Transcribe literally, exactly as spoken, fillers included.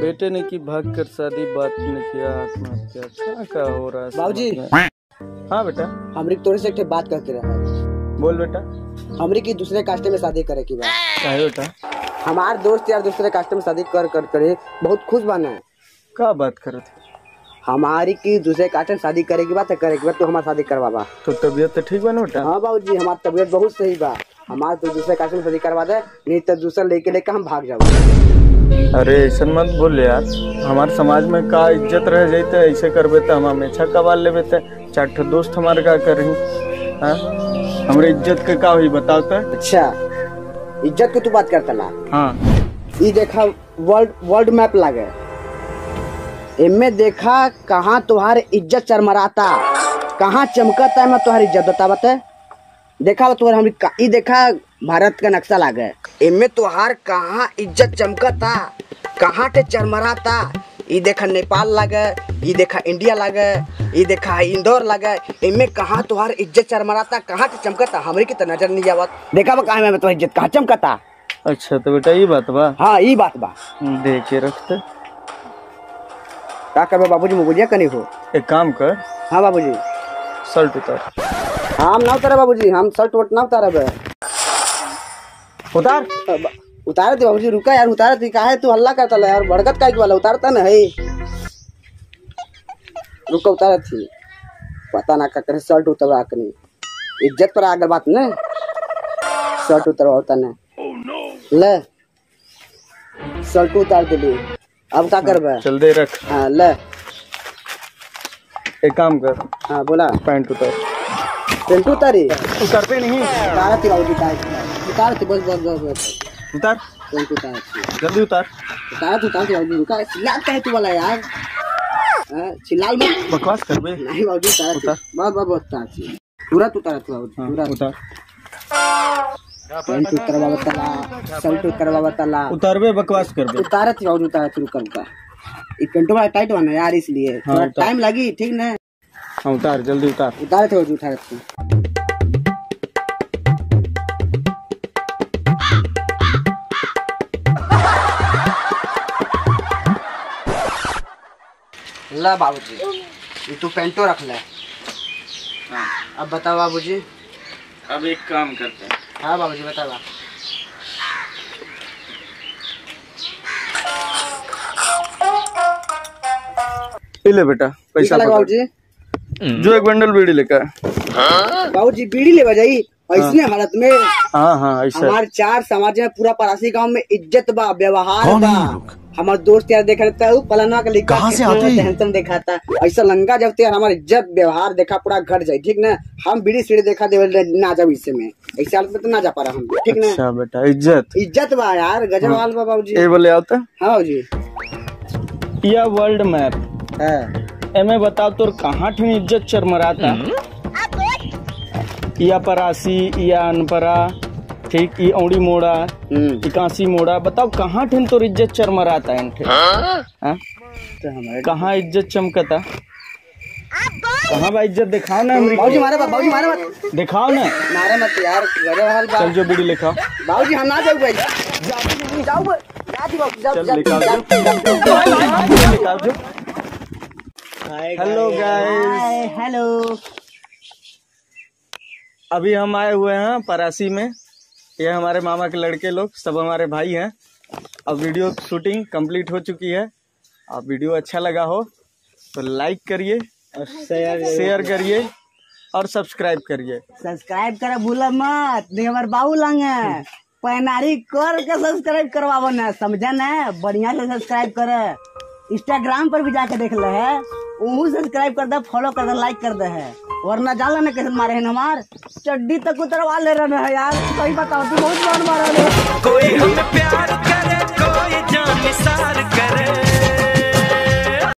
बेटे ने की भाग कर शादी, बात ने किया आत्महत्या। क्या क्या हो रहा है बाबूजी? हाँ बेटा, हमरी तोरे से एक बात करते रहा। बोल बेटा। हमरी की दूसरे कास्टे में शादी करे की बात। क्या है बेटा? हमार दोस्त यार दूसरे कास्टे में शादी कर कर करे बहुत खुश बना है। क्या बात करे थे? हमारी की दूसरे कास्टे में शादी करे की बात है, करे की बात तो हमारी शादी करवा बा। तो तबीयत तो ठीक बना बेटा? हाँ बाबूजी, हमारी तबीयत बहुत सही बा। हमारे तो दूसरे कास्टे में शादी करवा दे, नहीं तो दूसरा लेके लेके हम भाग जाओ। अरे ऐसा मत बोल यार, हमारे समाज में का इज्जत रह जाते, ऐसे करबे तो हम हमेशा कबाल लेबे तो चार ठो दोस्त हमारे का करी। हाँ, हमारे इज्जत के का हुई बताओ तो। अच्छा, इज्जत की तू बात करता ला? हाँ, ये देखा वर्ल्ड वर्ल्ड मैप लागे, इनमें देखा कहाँ तुम्हारी इज्जत चरमराता, कहाँ चमकता है। मैं तुम्हारी इज्जत बता बता देखा तुम्हारे हम ई देखा भारत का नक्शा लागे, इनमें तुहार कहाँ इज्जत चमकता, कहाँ ते चरमराता। ये देखा नेपाल लागे, ये देखा इंडिया लागे, ये देखा इंदौर लागे, इनमें कहाँ तुहार इज्जत चरमराता, कहाँ ते चमकता। हमारी की तो नजर नहीं आवत। देखा बा कहाँ में तुम्हारी इज्जत कहाँ चमकता। अच्छा तो बेटा ये बात बा? हाँ ये बात बा। देख के रखते क्या कर बाबूजी, मुझे कनी हो एक काम कर। हाँ बाबूजी, शर्ट उतार। हम ना उतारे बाबूजी, हम शर्ट वोट ना उतारे। उतार उतारे थे बाबूजी, रुका यार, उतारे थे। काहे तू हल्ला करता है यार, भड़कत का वाला उतारता ना है। रुका, उतारे थी, पता ना क्या करे। शर्ट उतरवा कनी, इज्जत पर आगे बात न, शर्ट उतरवा होता न। ले शर्ट उतार दिली, अब क्या करबे? चल दे रख। हाँ ले, एक काम कर। हाँ बोला। पैंट उतार। पैंट उतारी? उतारते नहीं? उतारा थी बाबूजी, उतार थी, बस बस बस बस उतार। पैंट उतार थी, जल्दी उतार। उतारा थी, उतार थी बाबूजी। रुका, चिल्ला कहे तू वाला यार, चिल्लाल मत, बकवास कर बे। नहीं बाबूजी उतारा थी, बस बस बस उतार थी, तुरंत उतारा थी बाबूजी, तुरंत उतार। पैंट उतरवा बताला, शर्ट उतरवा बताला, उतार बे, बकवास कर बे। उतारा थी बाबूजी, उतारा थी। रुका रुका, ये पेंटो वाला टाइट हुआ ना यार, इसलिए थोड़ा टाइम लगी, ठीक ना? हाँ उतार, जल्दी उतार। उतारे थे बाबूजी, उतारे थे। ला बाबूजी, ये तू पेंटो रख ले। हाँ, अब बताओ बाबूजी। अब एक काम करते हैं। हाँ बाबूजी बताओ। ले बेटा पैसा बाबूजी, जो एक बंडल बीड़ी लेकर। बाबूजी बीड़ी ले बजाई ऐसने हालत में? हाँ हाँ ऐसा। हमारे चार समाज में, पूरा परासी गांव में इज्जत बा, व्यवहार बा। हमारे दोस्त यार देखा रहता है, पलाना का लिखा कहाँ से आते हैं देखा था ऐसा लंगा जब यार हमारा इज्जत व्यवहार देखा पूरा घट जाए, ठीक ना? हम बीड़ी सीढ़ी देखा दे ना जाओ इससे में, ऐसे हालत में तो ना जा पा रहा हम, ठीक ना? अच्छा बेटा, इज्जत इज्जत बा यार, गजब हाल बा बाबूजी। ये बोले आता। हाँ बाबूजी, यह वर्ल्ड मैप है, एमे बताओ तोर कहाँ ठन इज्जत चरमराता। या परासी, या अनपरा, ठीक, ये औड़ी मोड़ा, इकासी मोड़ा, बताओ कहाँ ठन तोर इज्जत चरमराता है? कहाँ इज्जत चमकता, कहाँ बा इज्जत? दिखाओ ना हमरी। बाबूजी मारे मत, बाबूजी मारे मत, दिखाओ ना। मारे मत यार, गजब हाल बा। चल जो बीड़ी लिखाओ। बाबूजी हम ना जाऊ भाई, जाओ जाओ जाओ, चल निकाल दो, निकाल दो। Hello guys, hello. अभी हम आए हुए हैं परासी में, ये हमारे मामा के लड़के लोग सब हमारे भाई हैं। अब वीडियो शूटिंग कंप्लीट हो चुकी है। अब वीडियो अच्छा लगा हो तो लाइक करिए और शेयर शेयर करिए और सब्सक्राइब करिए। सब्सक्राइब करे भूल मत, नहीं हमारे बाबू लंग है पैनारी कर के सब्सक्राइब करवाओ ना, समझा ना? बढ़िया से सब्सक्राइब करे। इंस्टाग्राम पर भी जाके देख ले है, वो सब्सक्राइब कर दे, फॉलो कर दे, लाइक कर दे है, वरना जान ना कैसे मारे हैं हमार चड्डी तक उतरवा ले रहे हैं यार। सही बताओ तू बहुत मार मारा। कोई हमें प्यार करे, कोई जान निसार करे।